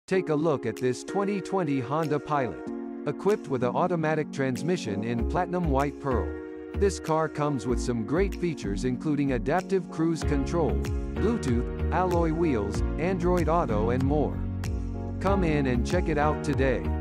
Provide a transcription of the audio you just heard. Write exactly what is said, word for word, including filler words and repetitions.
Take a look at this twenty twenty Honda Pilot. Equipped with an automatic transmission in platinum white pearl. This car comes with some great features including adaptive cruise control, Bluetooth, alloy wheels, Android Auto and more. Come in and check it out today.